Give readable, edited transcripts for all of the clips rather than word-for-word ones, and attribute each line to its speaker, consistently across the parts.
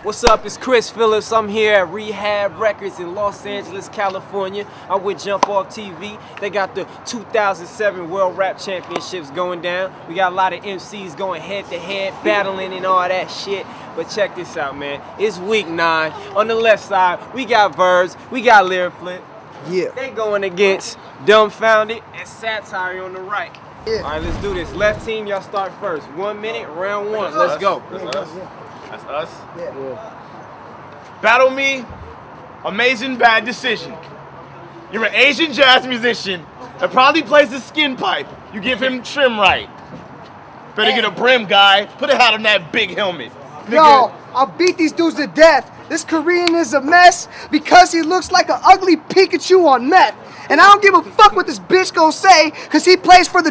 Speaker 1: What's up? It's Chris Phillips. I'm here at Rehab Records in Los Angeles, California. I'm with Jump Off TV. They got the 2007 World Rap Championships going down. We got a lot of MCs going head to head, battling and all that shit. But check this out, man. It's week 9. On the left side, we got Verbs, we got Lyric Flip.
Speaker 2: Yeah.
Speaker 1: They going against Dumbfounded and Satire on the right.
Speaker 2: Yeah.
Speaker 1: All right, let's do this. Left team, y'all start first. 1 minute, round 1. Let's go.
Speaker 3: That's us. That's us.
Speaker 2: Yeah.
Speaker 3: Battle Me, Amazing Bad Decision. You're an Asian jazz musician that probably plays the skin pipe. You give him trim right. Better get a brim, guy. Put a hat on that big helmet.
Speaker 2: Yo, I'll beat these dudes to death. This Korean is a mess because he looks like an ugly Pikachu on meth. And I don't give a fuck what this bitch gon' say, cause he plays for the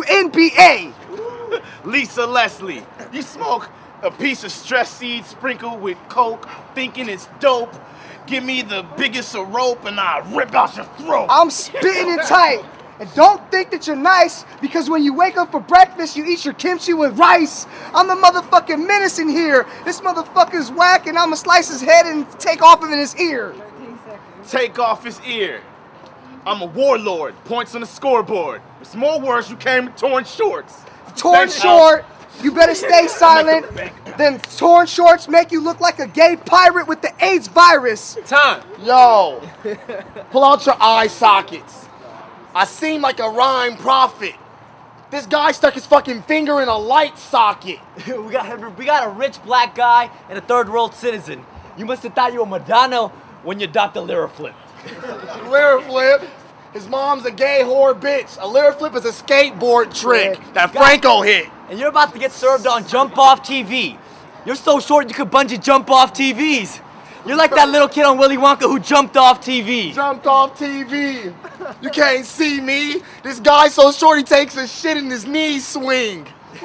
Speaker 2: WNBA.
Speaker 3: Lisa Leslie, you smoke a piece of stress seed sprinkled with coke, thinking it's dope. Give me the biggest of rope and I rip out your throat.
Speaker 2: I'm spitting it tight. And don't think that you're nice, because when you wake up for breakfast, you eat your kimchi with rice. I'm the motherfucking menace in here. This motherfucker's whack, and I'ma slice his head and take off of his ear.
Speaker 3: Take off his ear. I'm a warlord. Points on the scoreboard. With some more words, you came in torn shorts.
Speaker 2: Torn short, you better stay silent. Then torn shorts make you look like a gay pirate with the AIDS virus.
Speaker 1: Time.
Speaker 4: Yo, pull out your eye sockets. I seem like a rhyme prophet. This guy stuck his fucking finger in a light socket.
Speaker 5: we got a rich black guy and a third world citizen. You must have thought you were Madonna when you adopted Lyric Flip.
Speaker 4: Lyric Flip, his mom's a gay whore bitch. A Lyric Flip is a skateboard trick that Franco hit.
Speaker 5: And you're about to get served on Jump Off TV. You're so short you could bungee jump off TVs. You're like that little kid on Willy Wonka who jumped off TV.
Speaker 4: Jumped off TV. You can't see me. This guy's so short he takes a shit in his knee swing.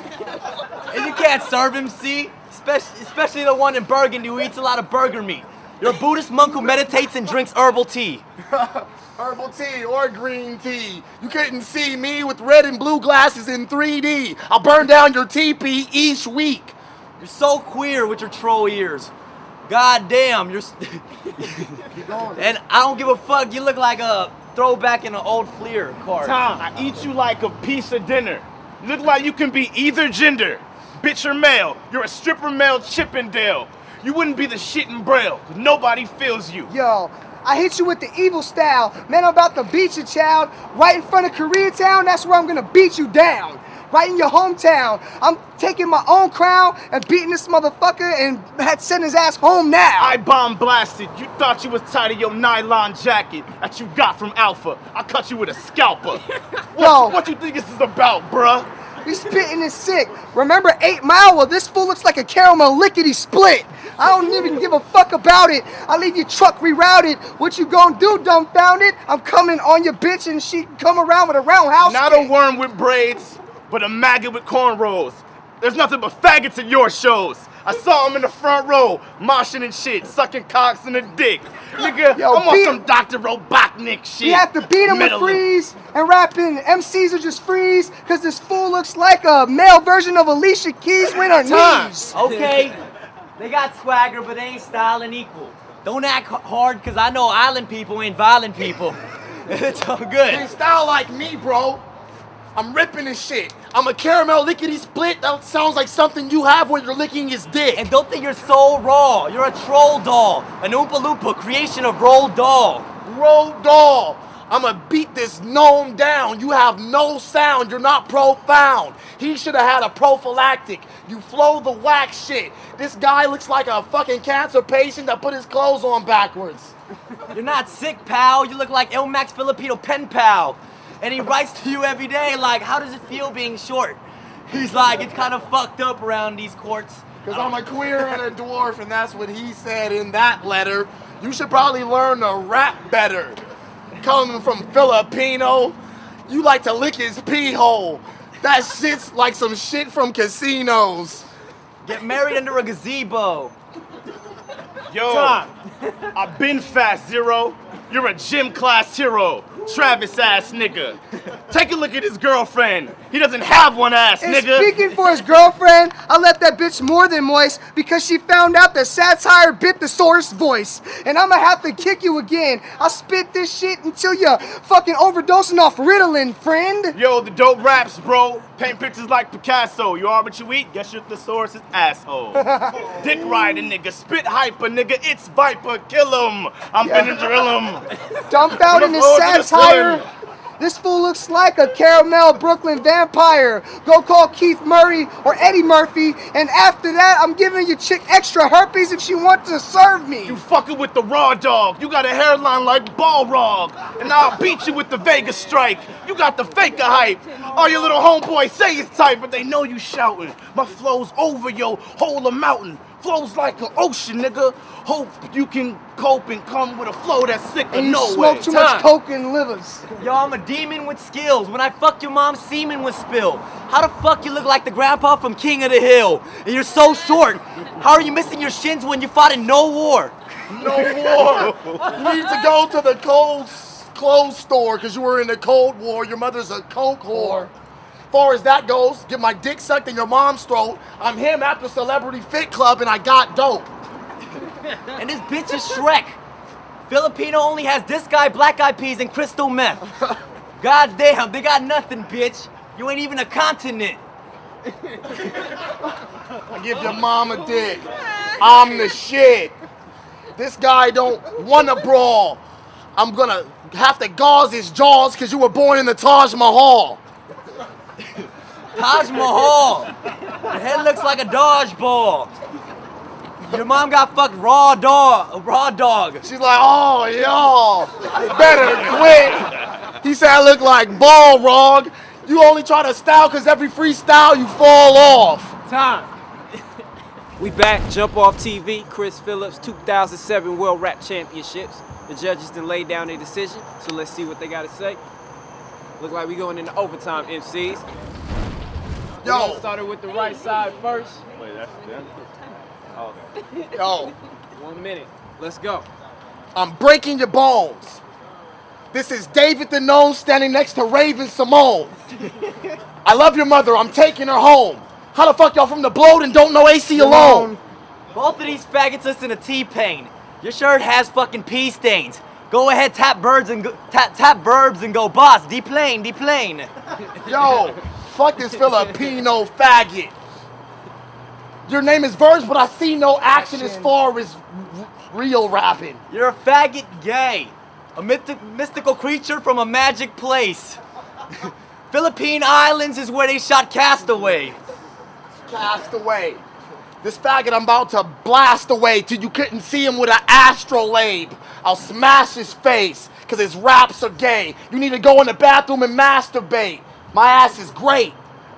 Speaker 5: And you can't serve him, see? Especially the one in Burgundy who eats a lot of burger meat. You're a Buddhist monk who meditates and drinks herbal tea.
Speaker 4: Herbal tea or green tea. You couldn't see me with red and blue glasses in 3D. I'll burn down your teepee each week.
Speaker 5: You're so queer with your troll ears. God damn, you're... And I don't give a fuck, you look like a throwback in an old Fleer card.
Speaker 3: Tom, I eat you like a piece of dinner. You look like you can be either gender. Bitch or male. You're a stripper male Chippendale. You wouldn't be the shit in Braille, 'cause nobody feels you.
Speaker 2: Yo, I hit you with the evil style. Man, I'm about to beat you, child. Right in front of Koreatown, that's where I'm gonna beat you down. Right in your hometown. I'm taking my own crown and beating this motherfucker and had sent his ass home now.
Speaker 3: I bomb blasted. You thought you was tight of your nylon jacket that you got from Alpha. I cut you with a scalper. What you think this is about, bruh?
Speaker 2: We spitting is sick. Remember 8 Mile? Well, this fool looks like a caramel lickety split. I don't even give a fuck about it. I leave your truck rerouted. What you gonna do, Dumbfounded? I'm coming on your bitch and she can come around with a roundhouse.
Speaker 3: Not a worm with braids, but a maggot with cornrows. There's nothing but faggots at your shows. I saw him in the front row, moshing and shit, sucking cocks in the dick. Nigga,
Speaker 2: Yo,
Speaker 3: I'm on some Dr. Robotnik shit.
Speaker 2: We have to beat him with freeze and rapping. MCs are just freeze because this fool looks like a male version of Alicia Keys with her knees.
Speaker 5: Okay, they got swagger, but they ain't styling equal. Don't act hard, because I know island people ain't violent people. It's all good.
Speaker 4: Ain't style like me, bro. I'm ripping this shit. I'm a caramel lickety split. That sounds like something you have when you're licking his dick.
Speaker 5: And don't think you're so raw. You're a troll doll. An Oompa Loompa creation of Roald Dahl.
Speaker 4: Roald Dahl. I'ma beat this gnome down. You have no sound. You're not profound. He should have had a prophylactic. You flow the whack shit. This guy looks like a fucking cancer patient that put his clothes on backwards.
Speaker 5: You're not sick, pal. You look like El Max Filipino pen pal. And he writes to you every day like, how does it feel being short? He's like, it's kind of fucked up around these courts.
Speaker 4: Because I'm a queer and a dwarf, and that's what he said in that letter. You should probably learn to rap better. Coming from Filipino, you like to lick his pee hole. That shit's like some shit from casinos.
Speaker 5: Get married under a gazebo.
Speaker 3: Yo, I've been fast, Zero. You're a gym class hero. Travis ass nigga. Take a look at his girlfriend. He doesn't have one ass,
Speaker 2: And
Speaker 3: nigga.
Speaker 2: speaking for his girlfriend, I left that bitch more than moist because she found out that satire bit the source voice. And I'ma have to kick you again. I'll spit this shit until you're fucking overdosing off Ritalin, friend.
Speaker 3: Yo, the dope raps, bro. Paint pictures like Picasso. You are what you eat. Guess your thesaurus is asshole. Dick riding, nigga. Spit hyper, nigga. It's Viper. Kill him. I'm finna drill him.
Speaker 2: Dumbfounding his
Speaker 3: Look forward to the
Speaker 2: satire.
Speaker 3: film.
Speaker 2: This fool looks like a caramel Brooklyn vampire. Go call Keith Murray or Eddie Murphy, and after that, I'm giving your chick extra herpes if she wants to serve me.
Speaker 3: You fucking with the raw dog. You got a hairline like Balrog. And I'll beat you with the Vegas strike. You got the faker hype. All your little homeboys say it's tight, but they know you shouting. My flow's over your whole mountain. Flows like an ocean, nigga. Hope you can cope and come with a flow that's sick of
Speaker 2: And you
Speaker 3: no
Speaker 2: smoke
Speaker 3: way.
Speaker 2: too much coke and livers.
Speaker 5: Yo, I'm a demon with skills. When I fuck your mom, semen was spilled. How the fuck you look like the grandpa from King of the Hill? And you're so short. How are you missing your shins when you fought in no war?
Speaker 4: No war. You need to go to the clothes store because you were in the Cold War. Your mother's a coke whore. Far as that goes, get my dick sucked in your mom's throat. I'm him after Celebrity Fit Club and I got dope.
Speaker 5: And this bitch is Shrek. Filipino only has this guy, black eyed peas, and crystal meth. God damn, they got nothing, bitch. You ain't even a continent.
Speaker 4: I give your mom a dick. I'm the shit. This guy don't wanna brawl. I'm gonna have to gauze his jaws because you were born in the Taj Mahal.
Speaker 5: Taj Mahal. Your head looks like a dodgeball. Your mom got fucked raw dog.
Speaker 4: She's like, oh, y'all, better quit. He said I look like Balrog. You only try to style because every freestyle you fall off.
Speaker 1: Time. We back, Jump Off TV, Chris Phillips, 2007 World Rap Championships. The judges done laid down their decision, so let's see what they gotta say. Look like we going into overtime, MCs.
Speaker 4: Yo,
Speaker 1: Started with the right side first.
Speaker 3: Wait, that's them?
Speaker 4: yo,
Speaker 1: 1 minute. Let's go.
Speaker 4: I'm breaking your bones. This is David the Gnome standing next to Raven Simone. I love your mother. I'm taking her home. How the fuck y'all from the Bloat and don't know AC alone?
Speaker 5: Both of these faggots listen to T-Pain. Your shirt has fucking pee stains. Go ahead, tap verbs and go, boss, deplane.
Speaker 4: Yo, fuck this Filipino faggot. Your name is Verbs, but I see no action as far as real rapping.
Speaker 5: You're a faggot gay. A mystical creature from a magic place. Philippine Islands is where they shot Castaway.
Speaker 4: Cast away. This faggot I'm about to blast away till you couldn't see him with an astrolabe. I'll smash his face, cause his raps are gay. You need to go in the bathroom and masturbate. My ass is great.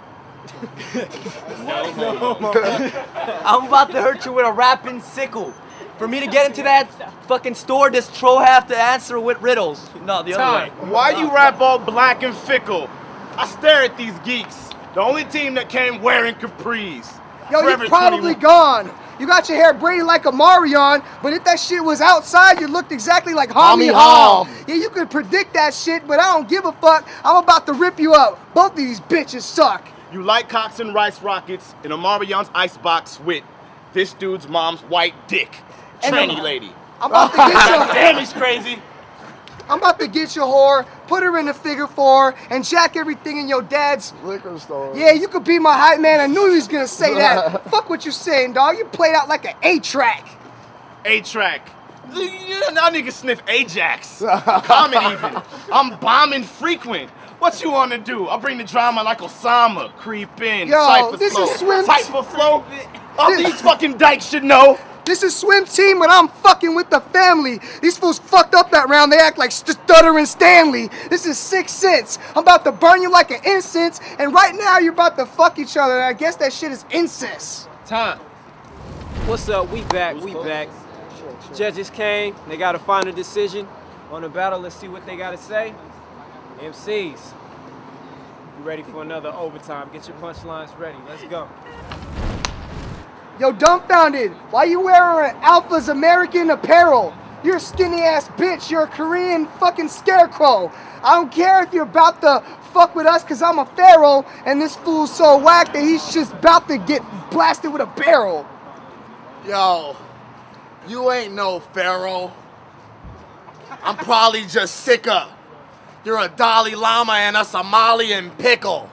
Speaker 5: I'm about to hurt you with a rapping sickle. For me to get into that fucking store, this troll have to answer with riddles. No, the other way.
Speaker 3: Why you rap all black and fickle? I stare at these geeks. The only team that came wearing capris.
Speaker 2: Yo,
Speaker 3: Forever
Speaker 2: you're probably
Speaker 3: 21.
Speaker 2: gone. You got your hair braided like a Marion, but if that shit was outside, you looked exactly like Homie Hom. Yeah, you could predict that shit, but I don't give a fuck. I'm about to rip you up. Both of these bitches suck.
Speaker 3: You like Cox and Rice Rockets in a Marion's icebox with this dude's mom's white dick.
Speaker 2: And
Speaker 3: Tranny lady.
Speaker 2: I'm about to get you.
Speaker 3: Damn, he's crazy.
Speaker 2: I'm about to get your whore, put her in the figure 4, and jack everything in your dad's.
Speaker 4: Liquor store.
Speaker 2: Yeah, you could be my hype man. I knew he was gonna say that. Fuck what you saying, dog. You played out like an A-track.
Speaker 3: A-track. Now niggas sniff Ajax. Common even. I'm bombing frequent. What you wanna do? I'll bring the drama like Osama. Creep in.
Speaker 2: Yo,
Speaker 3: Cypher
Speaker 2: this
Speaker 3: flow.
Speaker 2: is swim-
Speaker 3: Cypher flow. All these fucking dykes should know.
Speaker 2: This is swim team when I'm fucking with the family. These fools fucked up that round. They act like Stuttering Stanley. This is 6 cents. I'm about to burn you like an incense, and right now you're about to fuck each other. And I guess that shit is incest.
Speaker 1: Time. What's up? We back. Judges came. They got a final decision on the battle. Let's see what they got to say. MCs, you ready for another overtime? Get your punchlines ready. Let's go.
Speaker 2: Yo, dumbfounded. Why you wearing Alpha's American apparel? You're a skinny ass bitch. You're a Korean fucking scarecrow. I don't care if you're about to fuck with us because I'm a pharaoh and this fool's so whack that he's just about to get blasted with a barrel.
Speaker 4: Yo, you ain't no pharaoh. I'm probably just sicker. You're a Dalai Lama and a Somalian pickle.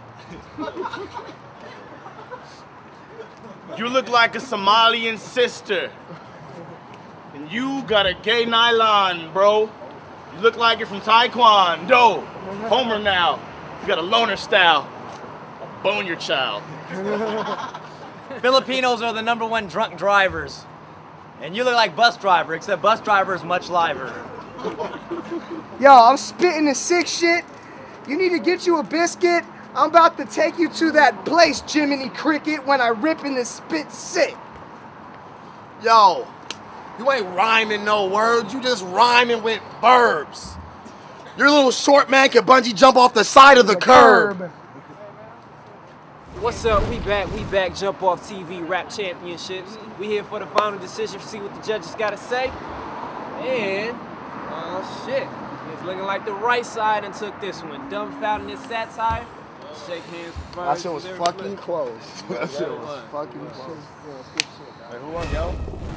Speaker 3: You look like a Somalian sister. And you got a gay nylon, bro. You look like you're from Taekwondo. Homer now. You got a loner style. I'll bone your child.
Speaker 5: Filipinos are the #1 drunk drivers. And you look like bus driver, except bus driver is much liver.
Speaker 2: Yo, I'm spitting the sick shit. You need to get you a biscuit. I'm about to take you to that place, Jiminy Cricket, when I rip in the spit sick.
Speaker 4: Yo, you ain't rhyming no words. You just rhyming with verbs. Your little short man can bungee jump off the side of the curb.
Speaker 1: What's up? We back. Jump Off TV Rap Championships. We here for the final decision. See what the judges gotta say. And oh shit, it's looking like the right side and took this one. Dumbfounded satire. Shake hands.
Speaker 4: That shit was fucking close. That shit was fucking close.
Speaker 3: Hey, who won, yo?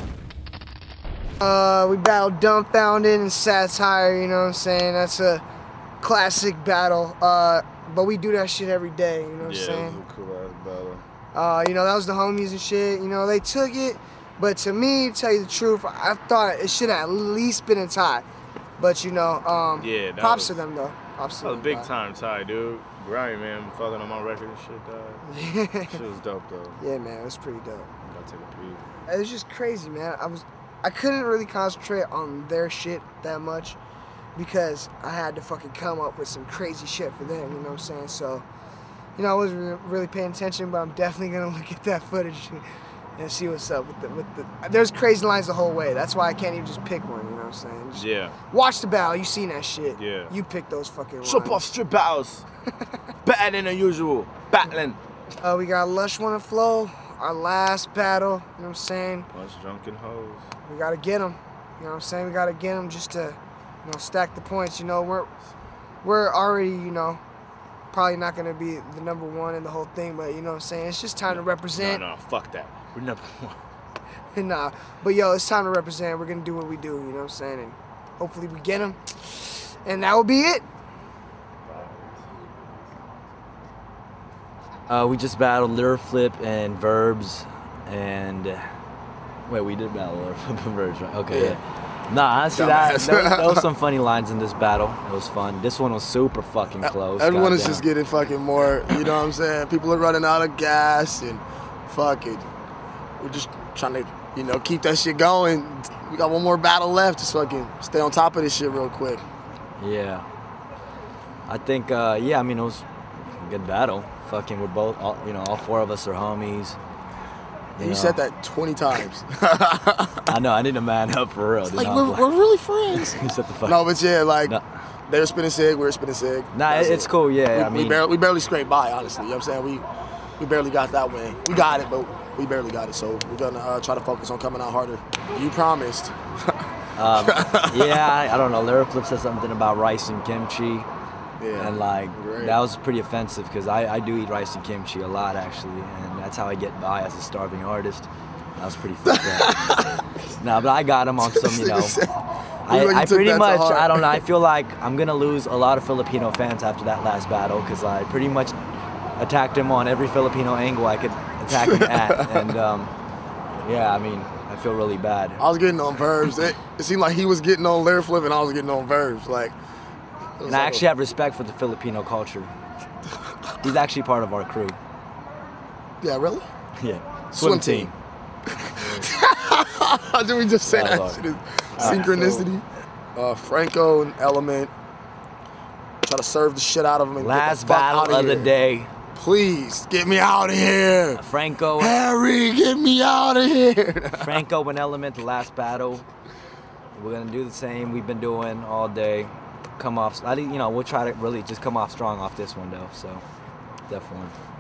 Speaker 2: We battled Dumbfounded and Satire, you know what I'm saying? That's a classic battle. But we do that shit every day, you know what I'm saying?
Speaker 3: Yeah, it was a cool ass battle.
Speaker 2: You know, that was the homies and shit. You know, they took it. But to me, to tell you the truth, I thought it should have at least been a tie. But, you know,
Speaker 3: Yeah, that
Speaker 2: props
Speaker 3: was-
Speaker 2: to them, though. Props to
Speaker 3: That was
Speaker 2: them,
Speaker 3: a big
Speaker 2: dog.
Speaker 3: time tie, dude. Grammy, man, fucking on my record and shit, dog. Shit was dope, though.
Speaker 2: Yeah, man, it was pretty dope.
Speaker 3: Gotta take a peek.
Speaker 2: It was just crazy, man. I couldn't really concentrate on their shit that much because I had to fucking come up with some crazy shit for them, you know what I'm saying? So, you know, I wasn't really paying attention, but I'm definitely gonna look at that footage and see what's up with the. There's crazy lines the whole way. That's why I can't even just pick one, you know what I'm saying? Just
Speaker 3: Yeah.
Speaker 2: watch the battle, you seen that shit.
Speaker 3: Yeah.
Speaker 2: You pick those fucking lines.
Speaker 3: Jump Off strip battles. Better than the usual. Battling.
Speaker 2: We got Lush Wanna Flow, our last battle, you know what I'm saying?
Speaker 3: Bunch of drunken hoes.
Speaker 2: We gotta get them. You know what I'm saying? We gotta get them just to, you know, stack the points. You know, we're already, you know, probably not gonna be the #1 in the whole thing, but you know what I'm saying? It's just time to represent.
Speaker 3: No, fuck that. We're #1.
Speaker 2: Nah, but yo, it's time to represent. We're gonna do what we do. You know what I'm saying? And hopefully we get them, and that will be it.
Speaker 5: We just battled Lyric Flip and Verbs, and wait, we did battle Lyric Flip and Verbs, right? Okay, yeah. Nah, honestly, there was some funny lines in this battle. It was fun. This one was super fucking close.
Speaker 4: Everyone is
Speaker 5: goddamn.
Speaker 4: just getting fucking more, you know what I'm saying? People are running out of gas and fuck it. We're just trying to, you know, keep that shit going. We got one more battle left. Just fucking stay on top of this shit real quick.
Speaker 5: Yeah. I think, yeah, I mean, it was a good battle. Fucking, we're both, all 4 of us are homies.
Speaker 4: You
Speaker 5: know.
Speaker 4: said that 20 times.
Speaker 5: I know, I need to man up for real.
Speaker 4: Like, we're really friends.
Speaker 5: Shut the fuck
Speaker 4: No, but yeah, like,
Speaker 5: No.
Speaker 4: they were spinning sig, we were spinning sig.
Speaker 5: Nah,
Speaker 4: That's
Speaker 5: it's
Speaker 4: it.
Speaker 5: cool, yeah.
Speaker 4: We barely scraped by, honestly. You know what I'm saying? We barely got that win. We got it, but we barely got it. So we're gonna try to focus on coming out harder. You promised.
Speaker 5: Yeah, I don't know. Lyric Flip said something about rice and kimchi.
Speaker 4: Yeah.
Speaker 5: And like,
Speaker 4: Great.
Speaker 5: that was pretty offensive because I do eat rice and kimchi a lot actually. And that's how I get by as a starving artist. That was pretty fucked up. Nah, but I got him on some, you know. I
Speaker 4: took
Speaker 5: pretty
Speaker 4: that to
Speaker 5: much,
Speaker 4: heart.
Speaker 5: I don't know, I feel like I'm gonna lose a lot of Filipino fans after that last battle because I pretty much attacked him on every Filipino angle I could attack him at. And yeah, I mean, I feel really bad.
Speaker 4: I was getting on verbs. It seemed like he was getting on Lyric Flip and I was getting on verbs. Like,
Speaker 5: And I actually have respect for the Filipino culture. He's actually part of our crew.
Speaker 4: Yeah, really?
Speaker 5: Yeah.
Speaker 4: Swim team. Did we just say
Speaker 5: Oh,
Speaker 4: that
Speaker 5: Lord.
Speaker 4: shit is synchronicity? Franco and Element. Try to serve the shit out of him and
Speaker 5: Last
Speaker 4: get the fuck
Speaker 5: battle
Speaker 4: outta
Speaker 5: of the
Speaker 4: here.
Speaker 5: day.
Speaker 4: Please, get me out of here.
Speaker 5: Franco
Speaker 4: Harry, get me out of here.
Speaker 5: Franco and Element, the last battle. We're gonna do the same we've been doing all day. Come off, we'll try to really just come off strong off this one though, so definitely.